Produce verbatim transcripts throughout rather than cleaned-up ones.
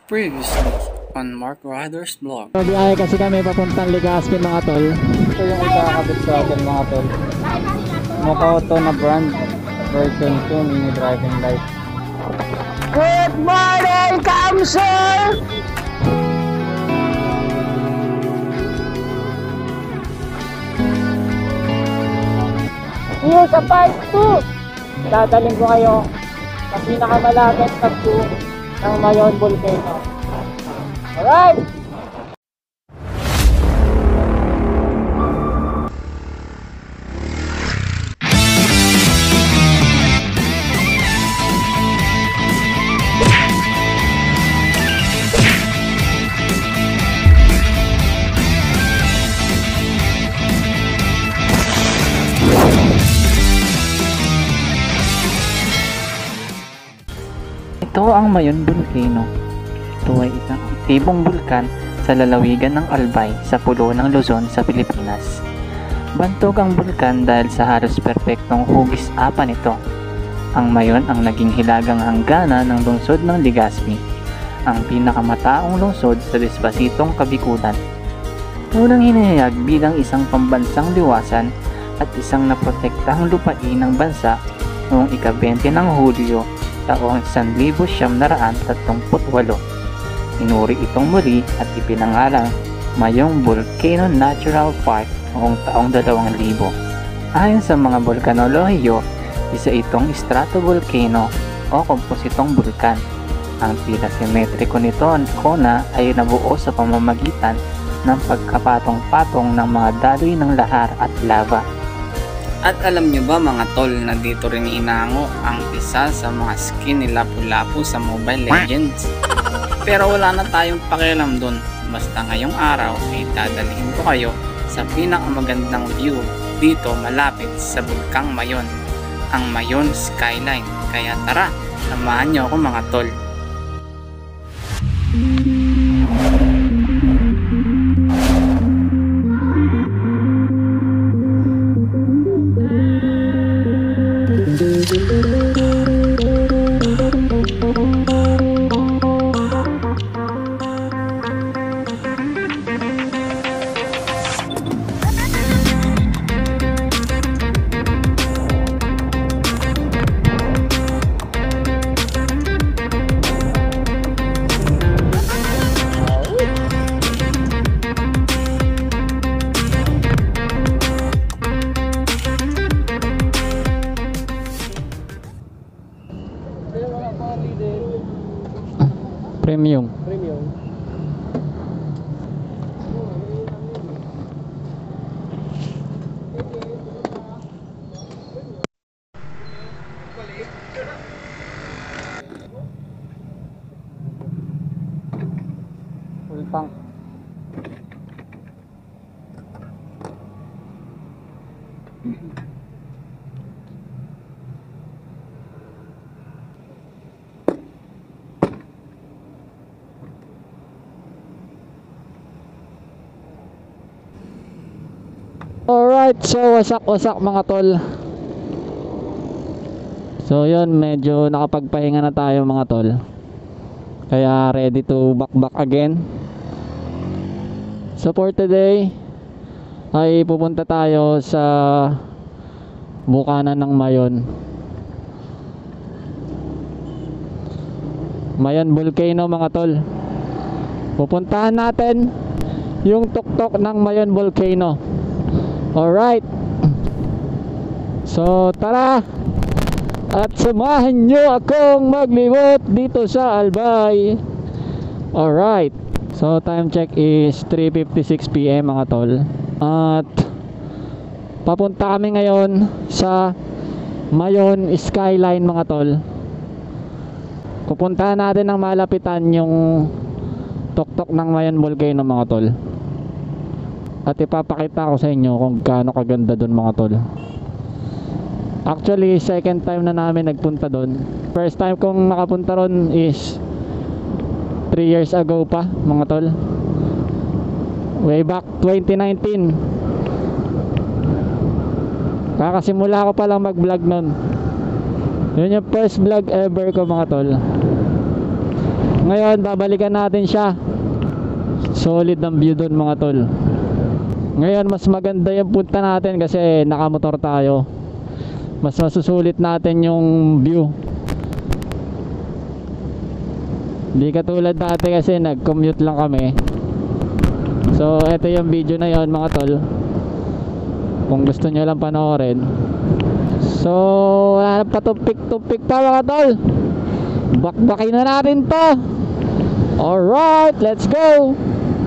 Previously on Mark Ryder's vlog. Biyahe kasi kami papuntang Legazpi mga tol. Ito yung ikakabit sa atin mga tol. Mokoto na brand version two mini driving light. Good morning, Kamsel! Here sa part two, dadaling ko kayo sa pinakamalapit na two ng Mayon Volcano. Alright! Ito ang Mayon Volcano. Ito ay isang aktibong bulkan sa lalawigan ng Albay sa pulo ng Luzon sa Pilipinas. Bantog ang bulkan dahil sa halos perpektong hugis apa nito. Ang Mayon ang naging hilagang hanggana ng lungsod ng Legazpi, ang pinakamataong lungsod sa Despacitong Kabikulan. Unang hinahayag bilang isang pambansang liwasan at isang naprotektahang lupain ng bansa noong ika-twenty ng Hulyo taong isang libo siyam na raan tatlumput walo. Inuri itong muli at ipinangalang Mayon Volcano Natural Park noong taong dalawang libo. Ayon sa mga volcanolohiyo, isa itong stratovolcano o kompositong bulkan. Ang tila simetriko nito kona ay nabuo sa pamamagitan ng pagkapatong-patong ng mga daloy ng lahar at lava. At alam nyo ba mga tol na dito rin inango ang isa sa mga skin ni Lapu-Lapu sa Mobile Legends? Pero wala na tayong pakialam dun. Basta ngayong araw ay dadalhin ko kayo sa pinakamagandang view dito malapit sa Bulkang Mayon, ang Mayon Skyline. Kaya tara, samahan nyo ako mga tol. Premium. Premium. Full tank. Alright, so wasak-wasak mga tol. So yun, medyo nakapagpahinga na tayo mga tol. Kaya ready to back back again. So for today ay pupunta tayo sa bukanan ng Mayon. Mayon Volcano mga tol. Pupuntahan natin yung tuktok ng Mayon Volcano. Alright. So tara at samahan nyo akong maglibot dito sa Albay. Alright. So time check is three fifty-six p m mga tol. At papunta kami ngayon sa Mayon Skyline mga tol. Pupuntahan natin ng malapitan yung tuktok ng Mayon Volcano mga tol. At ipapakita ko sa inyo kung gaano kaganda doon mga tol. Actually, second time na namin nagpunta doon. First time kong nakapunta ron is three years ago pa mga tol. Way back twenty nineteen. Kakasimula ko pa lang mag vlog nun. Yun yung first vlog ever ko mga tol. Ngayon babalikan natin siya. Solid ang view doon mga tol. Ngayon mas maganda yung punta natin kasi nakamotor tayo. Mas masusulit natin yung view. Hindi katulad dati kasi nag-commute lang kami. So ito yung video na yon mga tol, kung gusto nyo lang panoorin. So wala na patupik-tupik pa mga tol, bakbakin na natin to. Alright, let's go.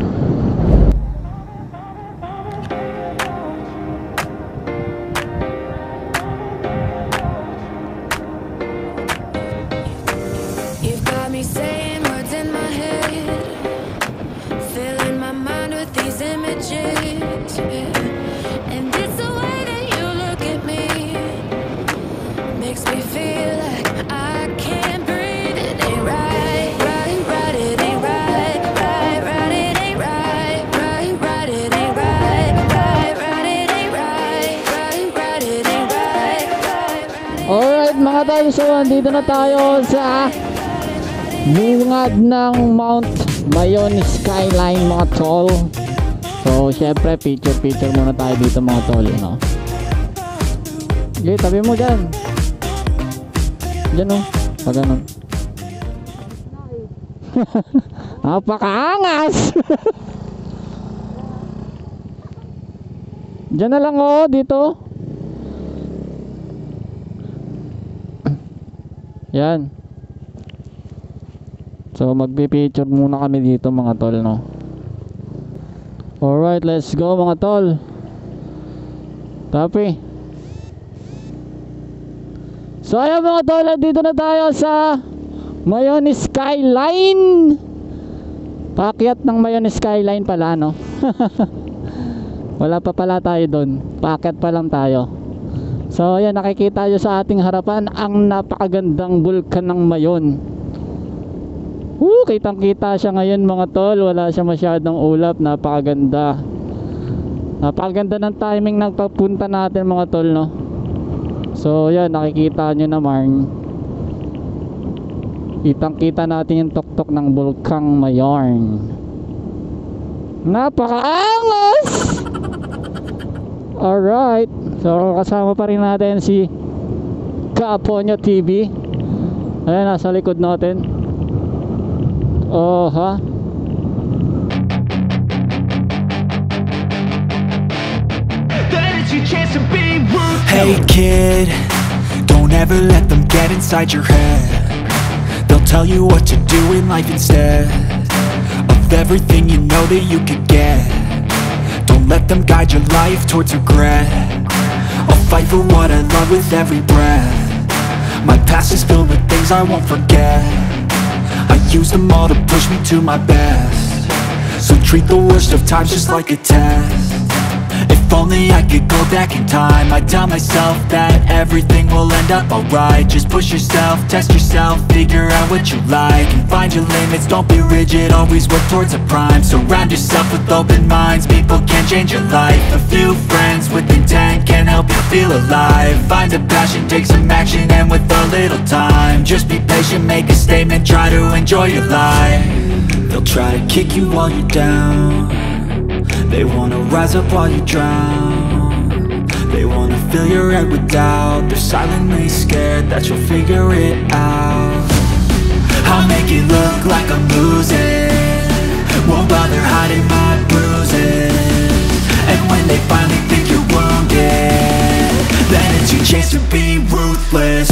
You've got me saying words in my head, filling my mind with these images, and it's the way that you look at me, makes me feel like I can't breathe. It ain't right, right, right, it ain't right, right, right, it ain't right, right, right, it ain't right, right, right, it ain't right, right, right, it ain't right, right, right. Alright mga tol, so andito na tayo sa bungad ng Mount Mayon Skyline mga tol. So syempre picture picture muna tayo dito mga tol, no? Okay, tabi mo dyan. Dyan o, pag ganun. Napakaangas. Dyan na lang o, dito. Yan. So magpi-picture muna kami dito mga tol, no? Alright, let's go mga tol. Tapi. So ayan mga tol, dito na tayo sa Mayon Skyline. Paakyat ng Mayon Skyline pala, no? Wala pa pala tayo doon. Paakyat pa lang tayo. So ayan, nakikita nyo sa ating harapan ang napakagandang bulkan ng Mayon. Woo, kitang kita siya ngayon mga tol. Wala siya masyadong ulap. Napakaganda. Napakaganda ng timing ng pagpunta natin mga tol, no? So yan, nakikita nyo naman, kitang kita natin yung tuktok ng bulkang Mayon. Napakaangas. Alright, so kasama pa rin natin si Kaponyo T V. Ayan, nasa likod natin. Oh ha. Hey kid, don't ever let them get inside your head. They'll tell you what to do in life instead of everything you know that you could get. Don't let them guide your life towards regret. I'll fight for what I love with every breath. My past is filled with things I won't forget. I use them all to push me to my best. So treat the worst of times just like a test. If only I could go back in time, I'd tell myself that everything will end up alright. Just push yourself, test yourself, figure out what you like, and find your limits, don't be rigid, always work towards a prime. Surround yourself with open minds, people can change your life. A few friends with intent can help you feel alive. Find a passion, take some action, and with a little time, just be patient, make a statement, try to enjoy your life. They'll try to kick you while you're down. They wanna rise up while you drown. They wanna fill your head with doubt. They're silently scared that you'll figure it out. I'll make it look like I'm losing, won't bother hiding my bruises. And when they finally think you're wounded, then it's your chance to be ruthless.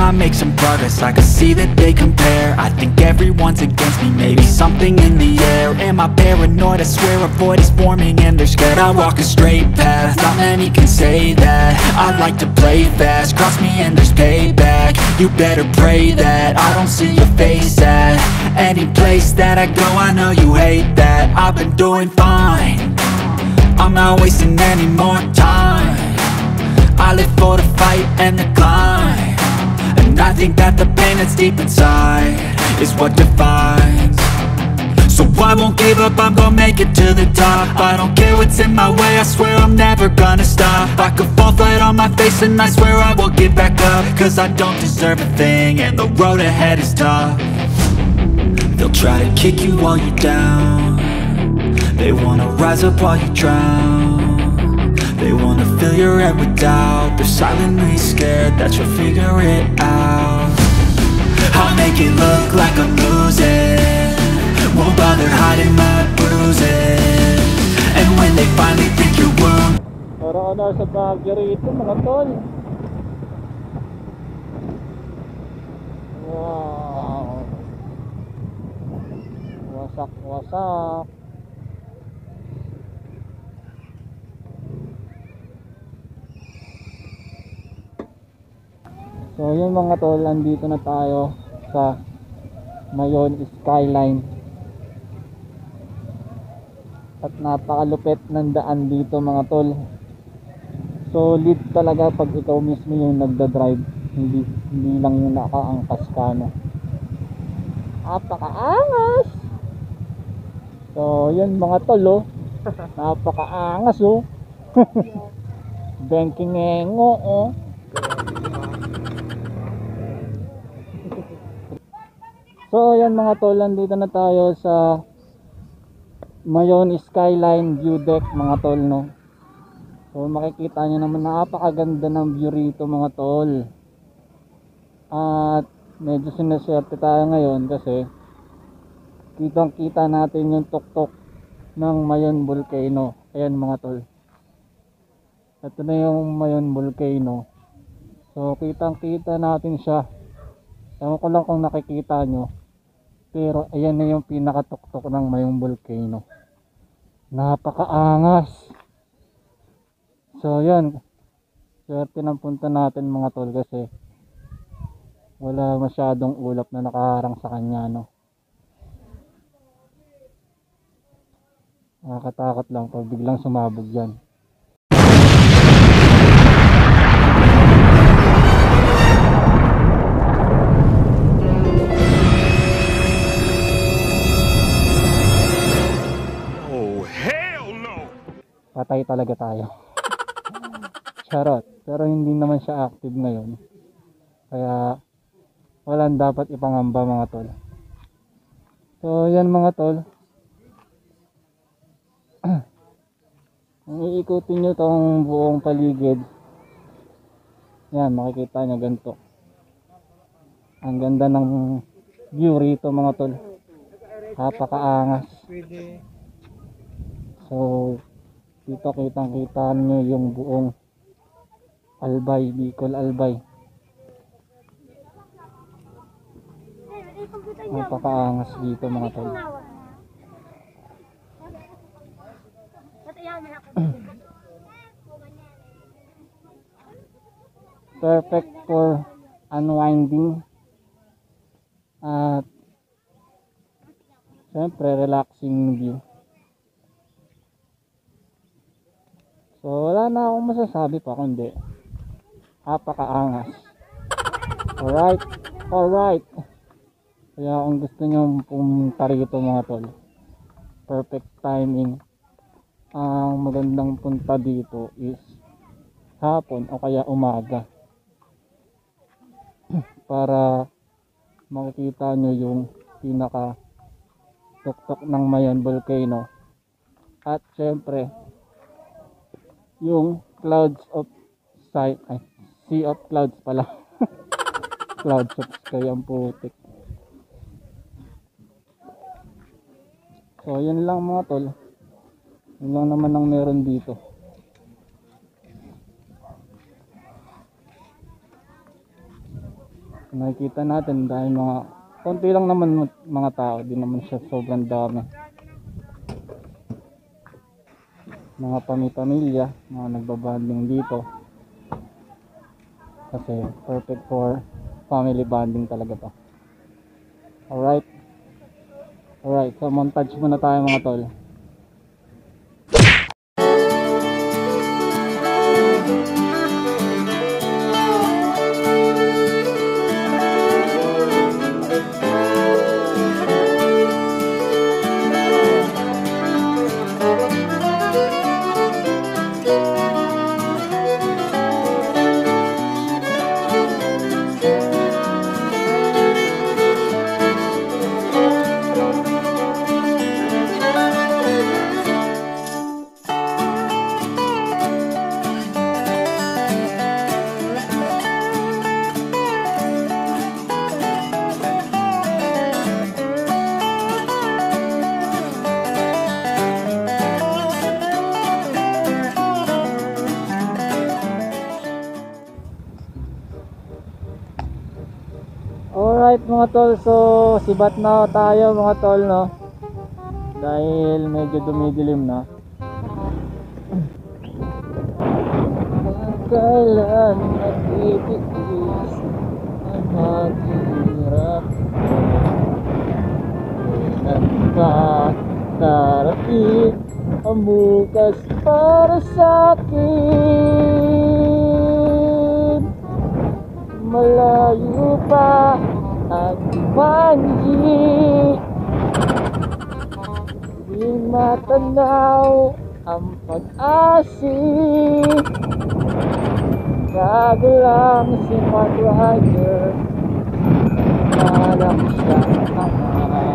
I can see that they compare. I think everyone's against me, maybe something in the air. Or am I paranoid? I swear a void is forming and they're scared I walk a straight path, not many can say that. I like to play fast, cross me and there's payback. You better pray that I don't see your face at any place that I go. I know you hate that. I've been doing fine, I'm not wasting any more time. I live for the fight and the climb, and I think that the pain that's deep inside is what defines. So I won't give up, I'm gonna make it to the top. I don't care what's in my way, I swear I'm never gonna stop. I could fall flat on my face and I swear I will get back up, cause I don't deserve a thing and the road ahead is tough. They'll try to kick you while you're down, they wanna rise up while you drown. They wanna fill your head with doubt, they're silently scared that you'll figure it out. I'll make it look like I'm losing, won't bother hiding my bruises. And when they finally think you're wounded, Para na sa Baguio rito mga tol. Wow. Wasak wasak. So yun mga tol, andito na tayo sa Mayon Skyline. At napakalupit ng daan dito mga tol. Solid talaga pag ikaw mismo yung nagda-drive, hindi hindi lang yung nakaangkas ka, no. Napakaangas. So yun mga tol, oh. Napakaangas, oh. Benkingengo, oh. So yan mga tol, nandito na tayo sa Mayon Skyline View Deck mga tol, no. So makikita nyo naman, napakaganda ng view rito mga tol. At medyo sinaswerte tayo ngayon kasi kitang kita natin yung tuktok ng Mayon Volcano. Ayan mga tol, ito na yung Mayon Volcano. So kitang kita natin siya. Ewan ko lang kung nakikita nyo, pero ayan na yung pinakatuktok ng Mayon Volcano. Napakaangas. So yan, swerte ng punta natin mga tol kasi wala masyadong ulap na nakaharang sa kanya, no. Nakakatakot lang pag biglang sumabog yan. Patay talaga tayo. Charot. Pero hindi naman siya active ngayon, kaya walang dapat ipangamba mga tol. So yan mga tol, kung iikutin nyo tong buong paligid, yan makikita nyo ganito. Ang ganda ng view rito mga tol, napakaangas. So dito kitang kita nyo yung buong Albay, Bicol Albay. Napakaangas dito mga tol. Perfect for unwinding at syempre relaxing view. So wala na akong masasabi pa kundi napakaangas. Alright, alright. Kaya kung gusto nyo pumunta rito mga tol, perfect timing. Ang magandang punta dito is hapon o kaya umaga para makikita nyo yung pinaka tuktok ng Mayon Volcano at syempre yung clouds of sky, ay, sea of clouds pala. Clouds of sky ang putik. So yun lang mga tol, yun lang naman ang meron dito. Nakikita natin dahil mga konti lang naman mga tao, di naman siya sobrang dami. mga pamipamilya, mga nagbabanding dito. Kasi perfect for family bonding talaga to. Alright. Alright, so montage muna tayo mga tol. Alright mga tol, so sibat na tayo mga tol, no? Dahil medyo dumidilim na. Kailan nagtitiis ang maghihirap, kailan ka darating ang bukas para sa'kin. Malayo pa ang manji, di matanaw ang pag-asik. Gagalang si Mark Ryder, parang siyang ama.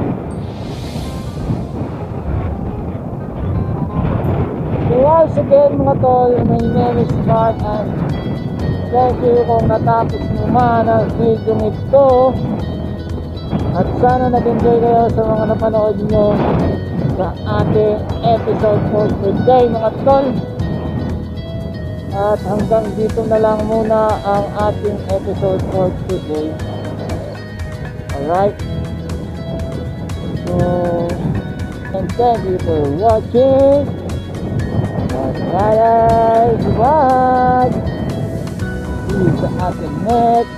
So once again mga tol, my name is Mark and thank you kung natapos nyo man ang video nito. At sana nag-enjoy kayo sa mga napanood nyo sa ating episode for today mga tol. At hanggang dito na lang muna ang ating episode for today. Alright. So, and thank you for watching. And guys, bye! See you sa ating next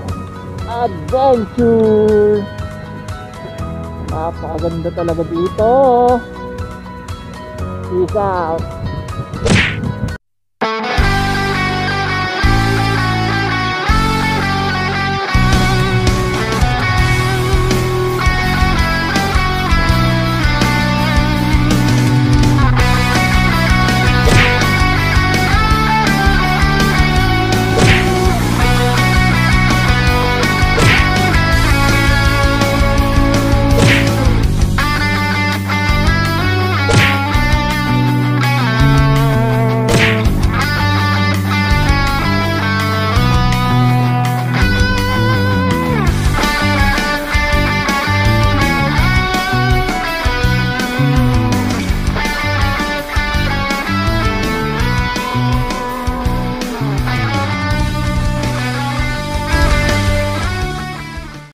adventure. Napakaganda talaga dito. Peace out.